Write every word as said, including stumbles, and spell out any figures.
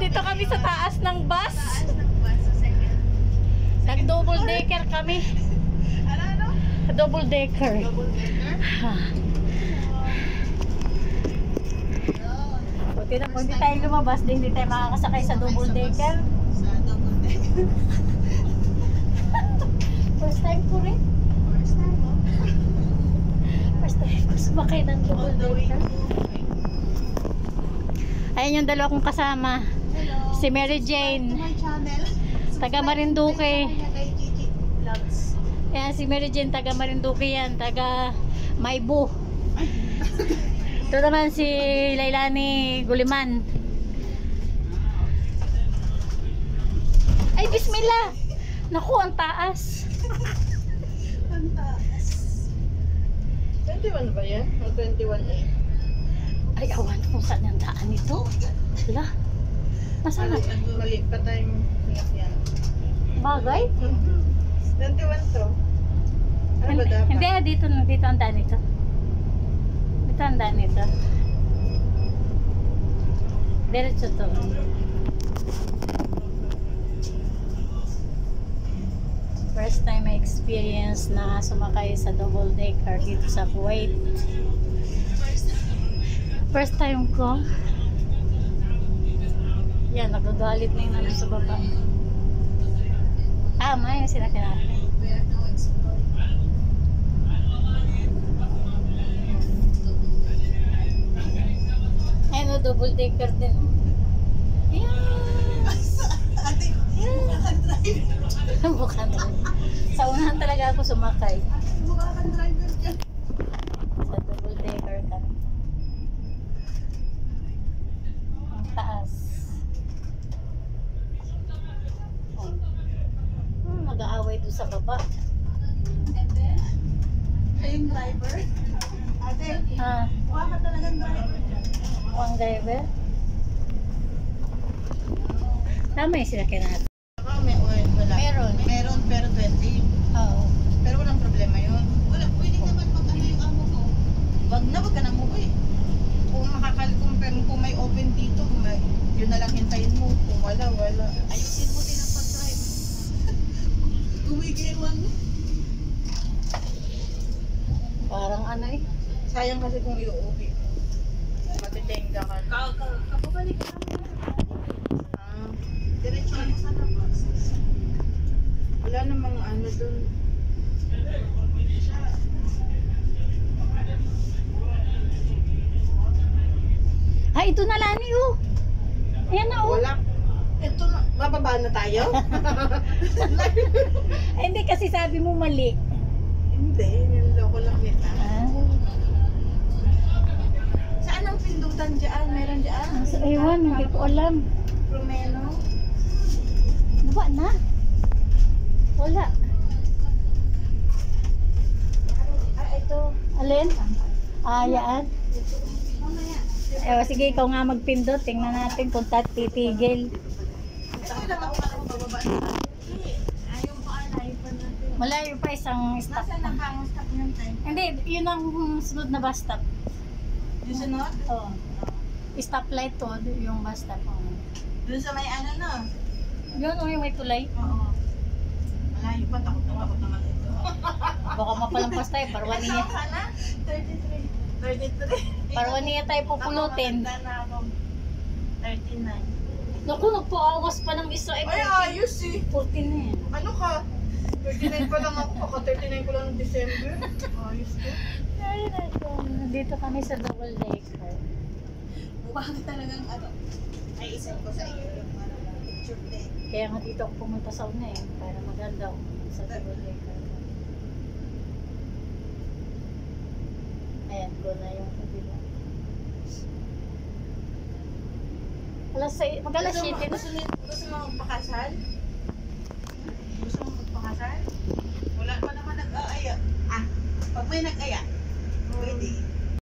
Nandito kami sa taas ng bus. Taas ng bus sa second. Nag-double decker kami. Ano, ano? Double decker. Double decker? Buti na po, hindi tayo lumabas, din hindi tayo makakasakay sa double decker. Sa double decker. First time ko rin. First time, no? First time ko sumakay ng double All the way decker. to- Ayan yung dalawa kong kasama. Hello. Si Mary Jane. Subscribe to my channel. Taga Marinduque. Subscribe to my channel kay Gigi Vlogs. Ayan si Mary Jane, taga Marinduque yan. Taga Maybu. Ito naman si Lailani Guliman. Ay, bismillah! Naku, ang taas. Ang taas. twenty-one ba yan? O twenty-one A? Ay, awan kung saan ang daan ito. Hala. Nasaan na? Mali, mali pa tayong yan. Bagay? twenty-one to. Ano ba Hindi, dapat? hindi, ah, dito, dito ang daan ito. Dito ang daan ito. Diretso to. First time I experience na sumakay sa double decker dito sa Kuwait. First time ko. Yan, nagagalit na yung namin sa baba. Ah, may sinakyan natin. We are now exploring. Ayun, oh, double decker din. Yan! Ate, nakadrive. Bukan rin. Sa unahan talaga ako sumakay. Mukha kang driver dyan. Sa double decker kami. Ang taas. Oh. Hmm, nag-aaway doon sa baba. And then, siya yung driver. Ate, Ah, mukha ka talagang driver dyan. one driver. Tama yung sinakyan natin. Baka may oil, wala. Meron. Meron, pero twenty. Oo. Pero walang problema yun. Wala, pwede naman mag-ano yung amo ko. Wag na, wag ka nang umuwi. Kung makakal-compare, kung may open dito, may, yun na lang hintayin mo. Kung wala, wala. Ayusin mo din ang pag-drive. Gumigiwan. Parang ano eh. Sayang kasi kung iuuwi. Matitenga ka. Kapabalik ka naman. Ah, Diretso lang sa labas. wala namang ano dun. Ah, ito na Lani oh. Ayan na oh. Wala. Ito na, bababa na tayo? Ay, hindi kasi sabi mo mali. Hindi, niloloko lang kita. Ah. Saan ang pindutan dyan? Meron dyan? So, ewan, hindi ko alam. Romeno? Baba na. Wala. Ah, ito. Alin? Ah, yan. Mamaya. Eh, sige, ikaw nga magpindot. Tingnan natin kung titigil. Saan naman parang bababa na? Ayaw pa, alayo pa natin. Malayo pa isang stop. Nasaan na pa ang stop ng time? Hindi, yun ang sunod na bus stop. Yung sunod? Oo. Stoplight to, yung bus stop. Oh. Doon sa may ano na? Yun, oh, yung may tulay. Oo. Malayo pa, takot na takot naman ito. Baka mapalampas tayo, parwa niya. Ka na? thirty-three. thirty-three. Parwa niya tayo pupulutin. Ako, maganda na ako. thirty-nine. Naku, nagpa-awas pa ng isa. Ay, ayos eh. fourteen na yan. Ano ka? thirty-nine pa lang ako. Baka thirty-nine ko lang ng December. Ayos ko. Ay, naku. Dito kami sa double decker. Mukha ka talagang ano. Ay, isend ko sa iyo yung ano, picture day. Kaya nga dito ako pumunta sa una eh. Para maganda ako sa double decker. Ayan ko na yung kabila. Alas say, mag-alas Gusto mo- siete na. Gusto, mo- gusto mo magpakasal? Gusto mo magpakasal? Wala pa naman nag-aaya. Ah, pag may nag-aya, pwede.